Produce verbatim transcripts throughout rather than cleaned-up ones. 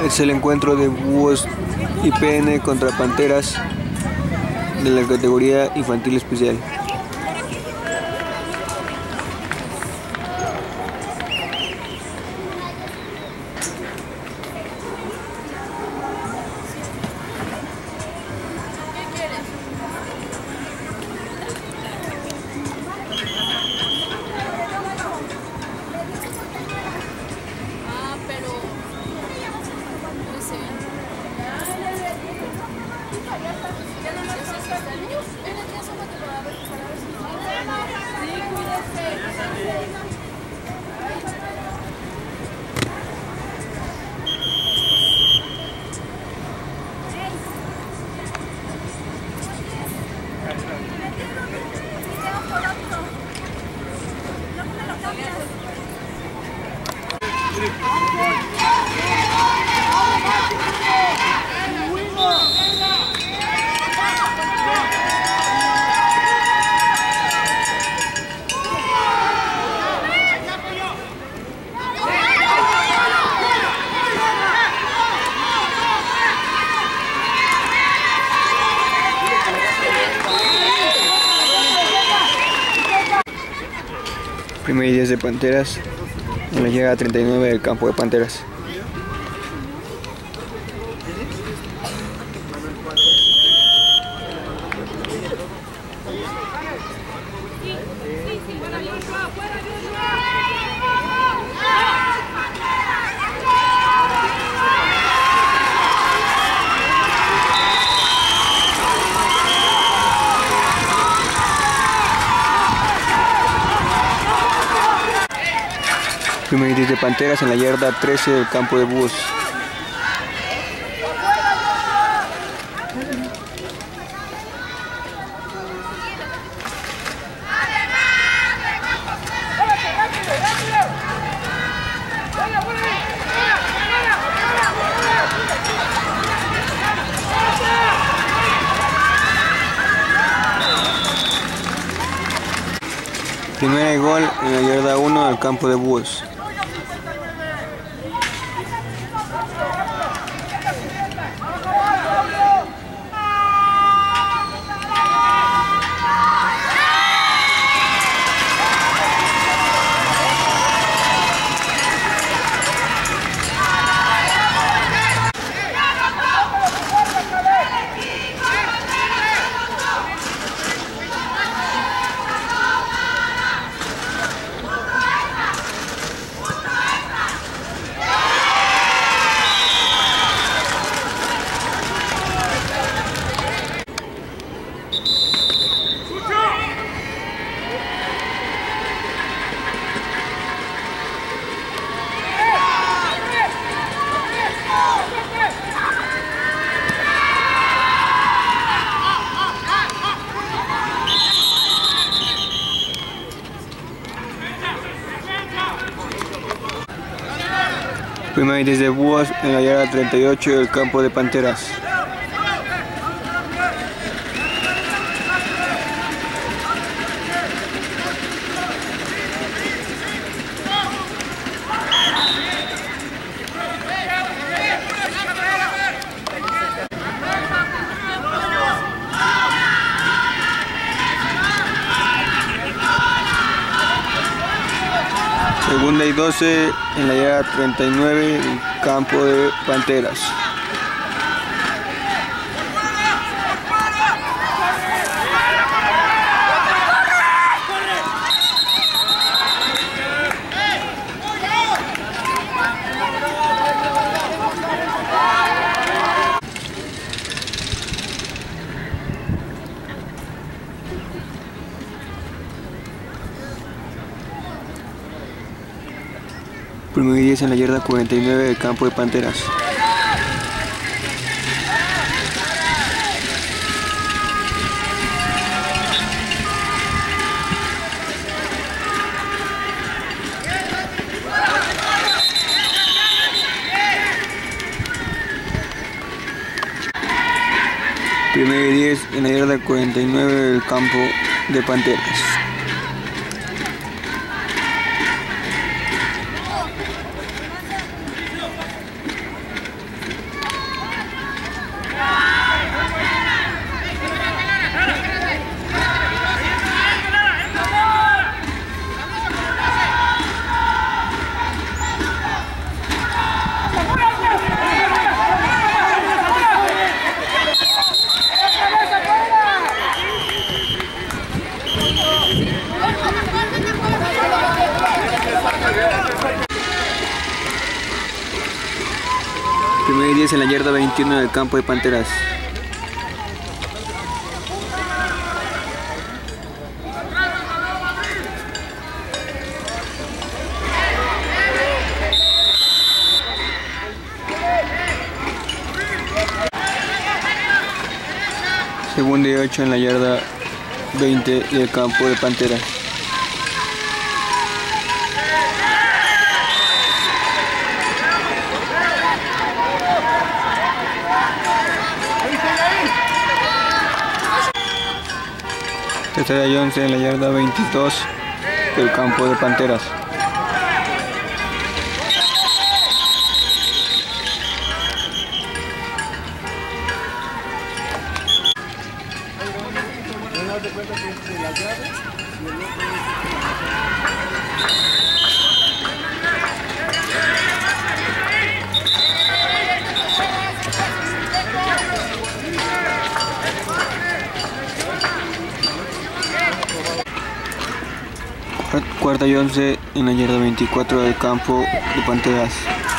Es el encuentro de Búhos I P N contra Panteras de la categoría infantil especial. Primer y diez de Panteras en la llegada treinta y nueve del campo de Panteras. Primer y diez de Panteras en la yarda trece del campo de Búhos. Primera y gol en la yarda uno del campo de Búhos. Primera y diez de Búhos en la yarda treinta y ocho del campo de Panteras. Segunda y doce en la yarda treinta y nueve del campo de Panteras. Primero y diez en la yarda cuarenta y nueve del campo de Panteras. Primero y diez en la yarda cuarenta y nueve del campo de Panteras. en la yarda veintiuno del campo de Panteras. Segunda y ocho en la yarda veinte del campo de Panteras. Tercera y once en la yarda veintidós del campo de Panteras. Cuarta y once en la yarda veinticuatro del campo de Panteras.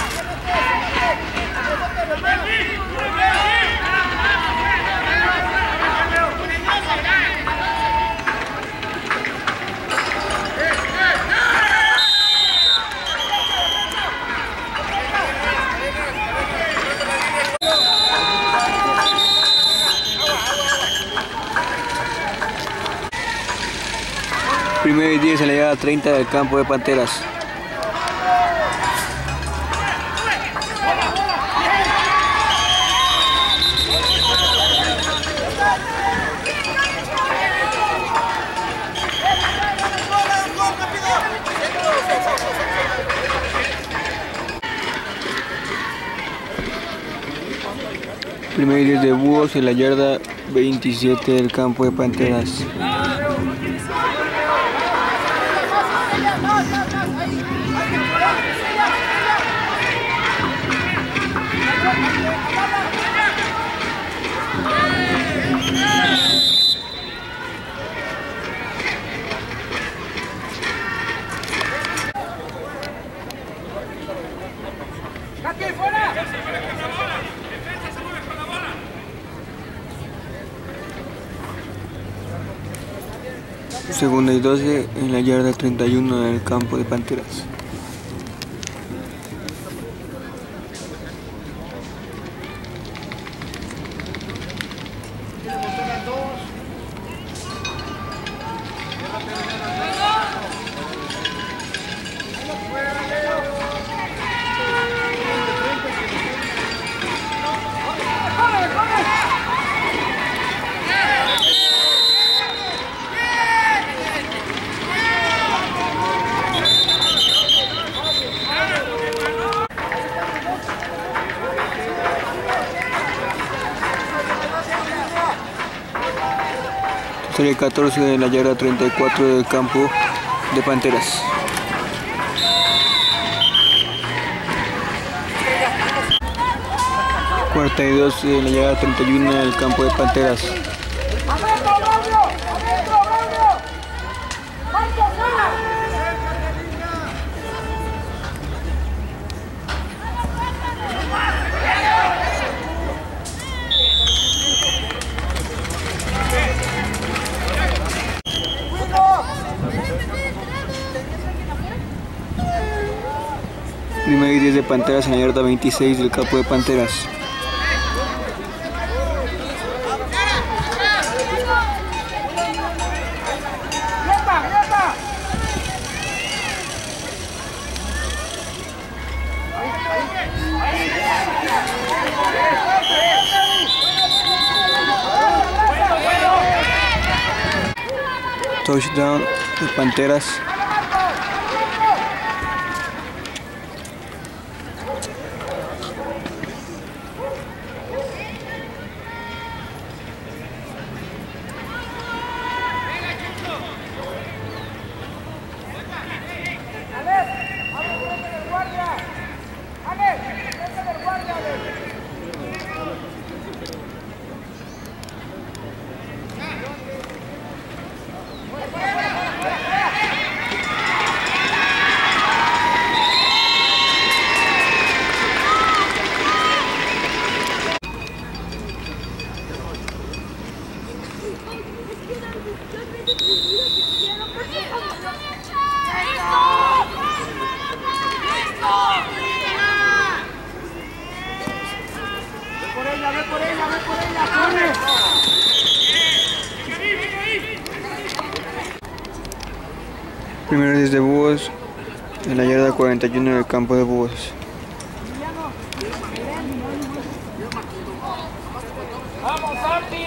Primero y diez en la yarda treinta del campo de Panteras. Primero y diez de Búhos en la yarda veintisiete del campo de Panteras. Segunda y doce en la yarda treinta y uno del campo de Panteras. Serie catorce en la yarda treinta y cuatro del campo de Panteras. Cuarta y doce en la yarda treinta y uno del campo de Panteras. Primero y diez de Panteras en la yarda veintiséis del campo de Panteras. Touchdown de Panteras. Primero diez de Búhos en la yarda cuarenta y uno del campo de Búhos. ¡Vamos, Santi!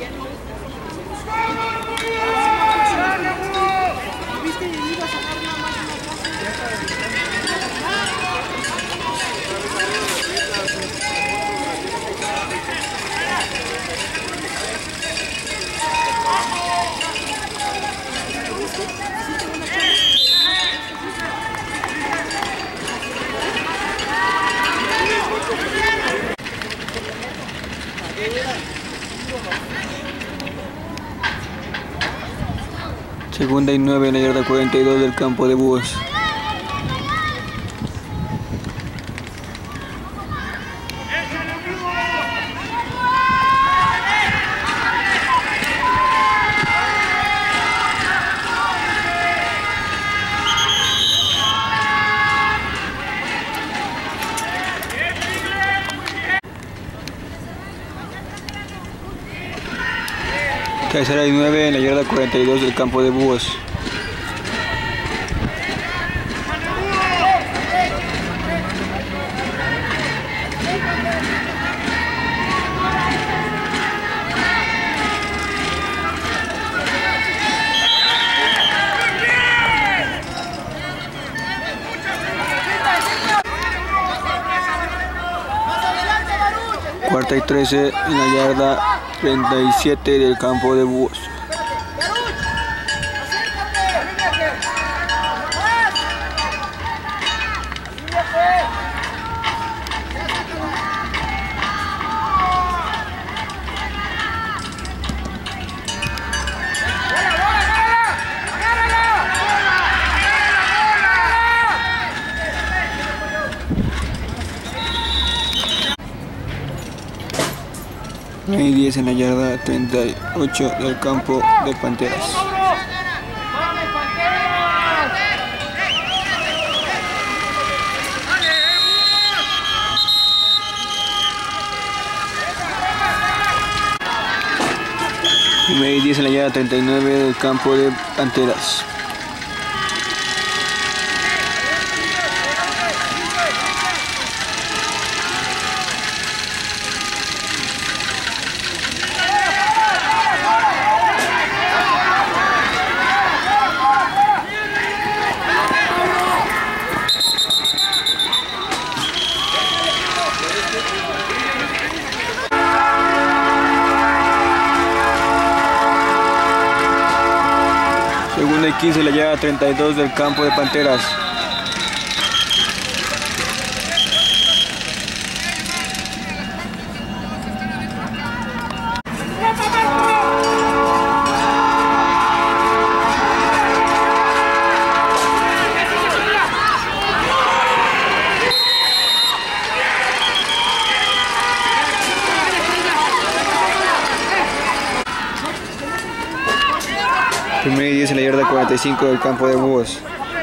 Segunda y nueve en la yarda cuarenta y dos del campo de Búhos. Tercera y nueve en la yarda cuarenta y dos del campo de Búhos. Cuarta y trece en la yarda treinta y siete del campo de Búhos. Y diez en la yarda treinta y ocho del campo de Panteras. Primera y diez en la yarda treinta y nueve del campo de Panteras. Segunda y quince, la yarda treinta y dos del campo de Panteras. Primera y diez en la yarda cuarenta y cinco del campo de Búhos.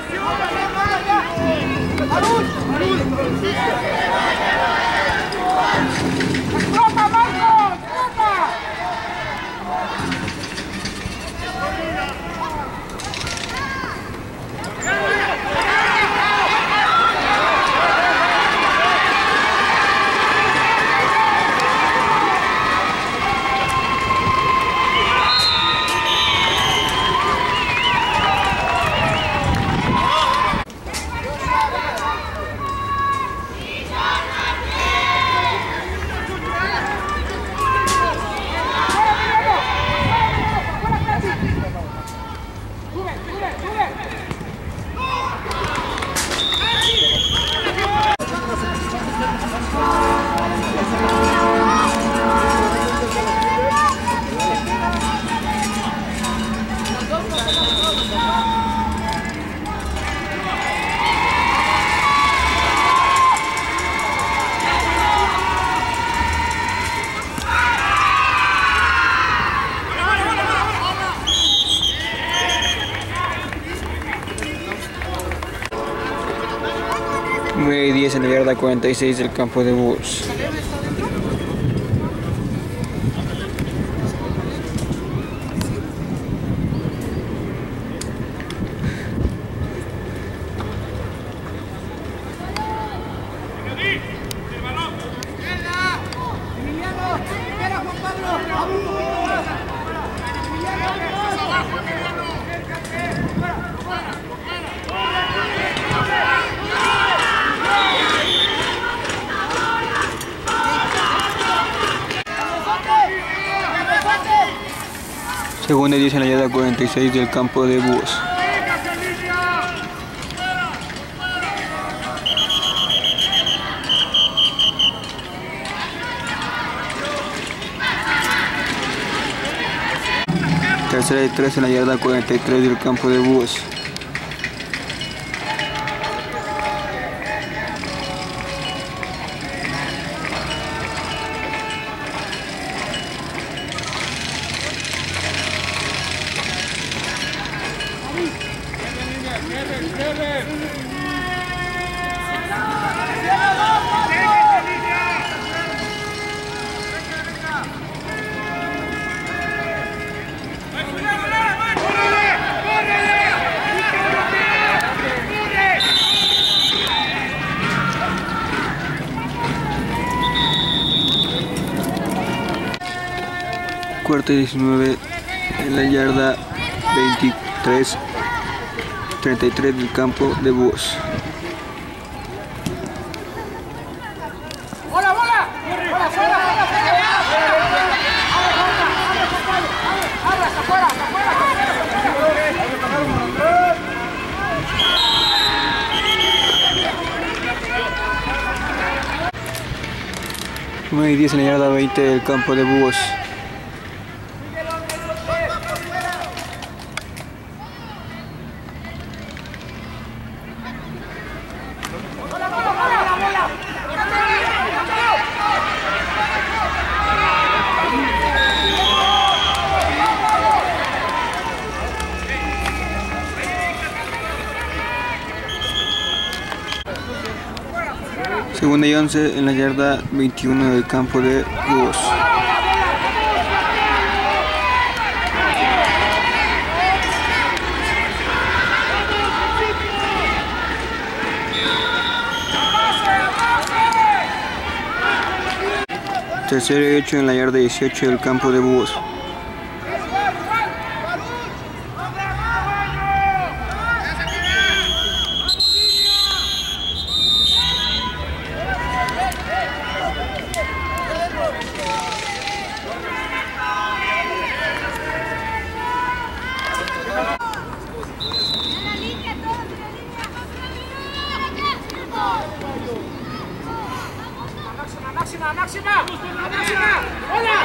nueve y diez en la yarda cuarenta y seis del campo de Búhos. Segunda y diez en la yarda cuarenta y seis del campo de Búhos. Tercera y tres en la yarda cuarenta y tres del campo de Búhos. Cuarta y diecinueve en la yarda veintitrés treinta y tres del campo de Búhos. ¡Bola, bola! ¡Bola, fuera, fuera, nueve y diez en la yarda veinte del campo de Búhos. Segunda y once en la yarda veintiuno del campo de Búhos. Tercera y ocho en la yarda dieciocho del campo de Búhos. ¡Máxima, máxima! ¡Máxima! ¡Hola!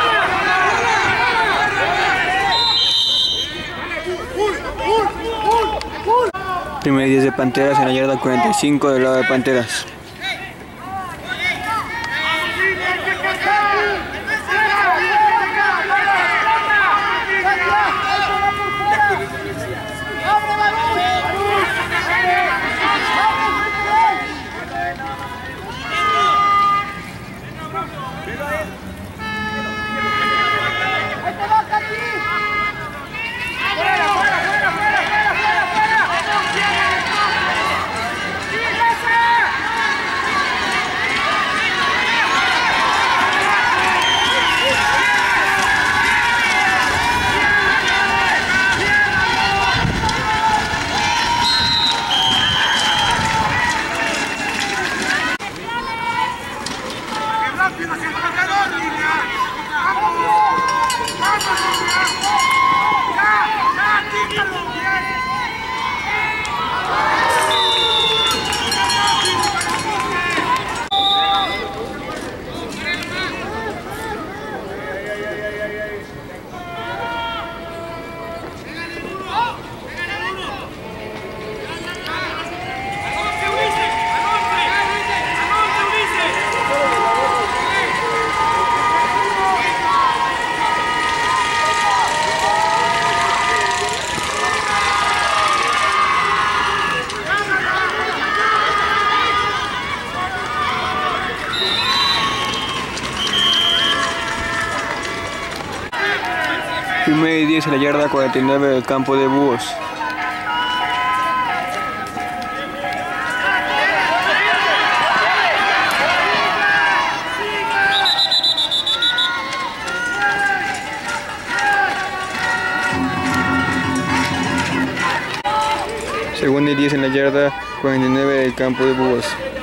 Primera y diez de Panteras en la yarda cuarenta y cinco del lado de Panteras. Primera y diez en la yarda cuarenta y nueve del campo de Búhos. Segunda y diez en la yarda cuarenta y nueve del campo de Búhos.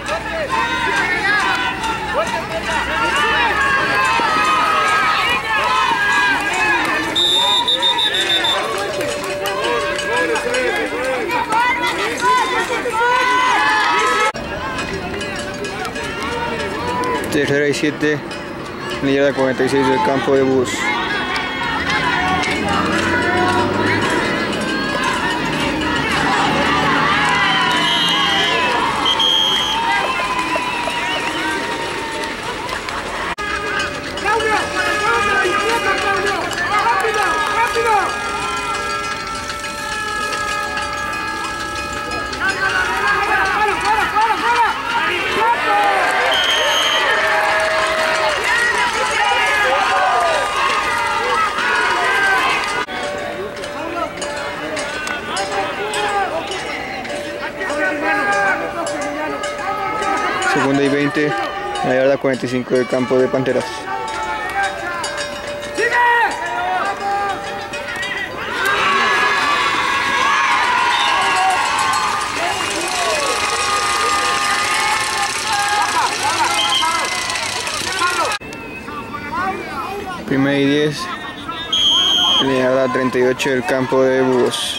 Tercera y siete en la yarda cuarenta y seis del campo de Búhos. Segunda y veinte en la yarda cuarenta y cinco del campo de Panteras. Primera y diez en la yarda treinta y ocho del campo de Búhos.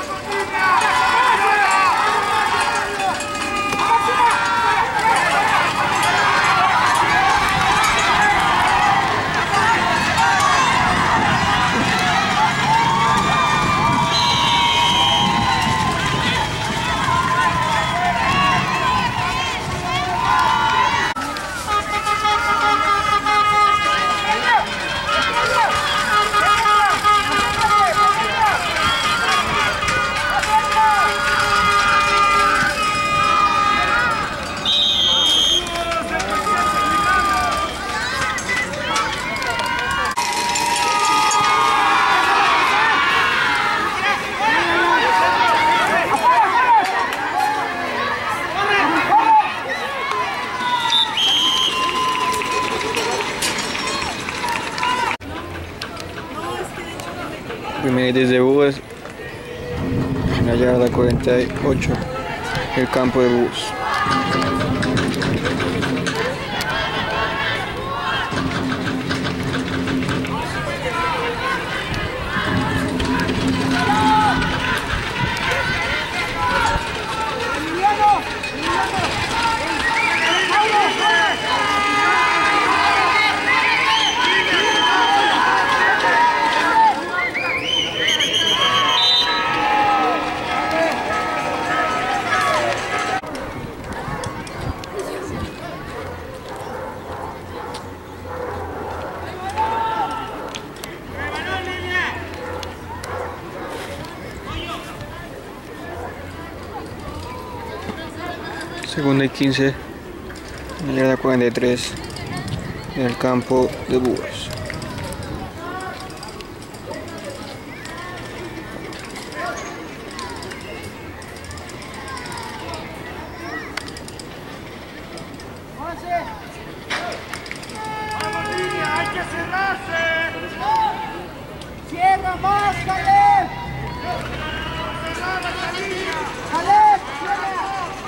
Primera y diez de Búhos en la yarda cuarenta y ocho el campo de Búhos. Segunda y quince en la yarda cuarenta y tres en el campo de Búhos. ¡Hay que cerrarse! ¡Cierra más, Caleb! ¡Cerrada esta línea! ¡Caleb, cierra!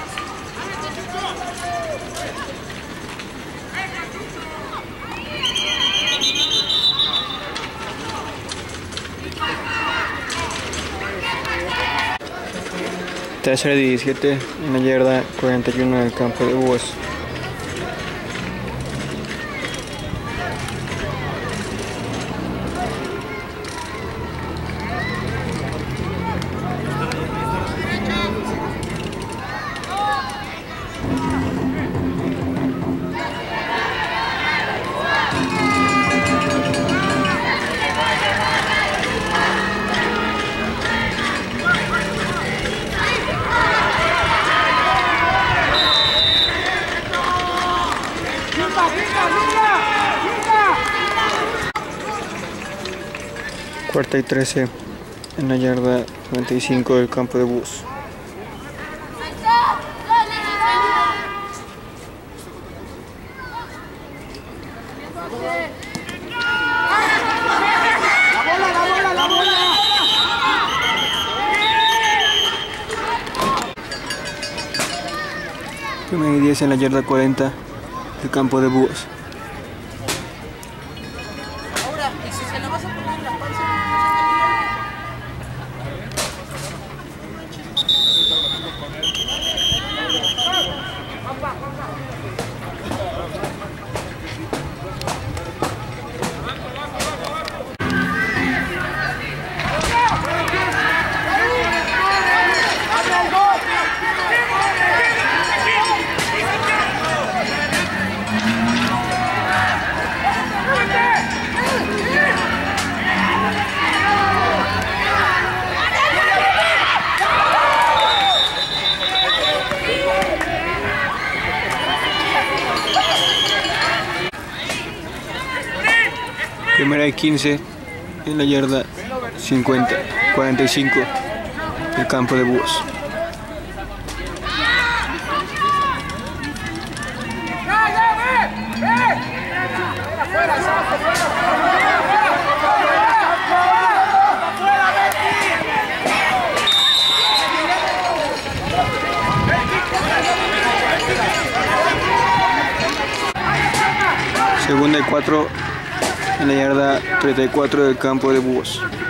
Tercera y diecisiete en la yarda cuarenta y uno del campo de Búhos. Cuarta y trece en la yarda noventa y cinco del campo de Búhos. Primera y diez en la yarda cuarenta del campo de Búhos. Ahora, y si se la vas a poner en la panza. Primera y quince en la yarda cincuenta, cuarenta y cinco del campo de Búhos. Segunda y cuatro en la yarda treinta y cuatro del campo de Búhos.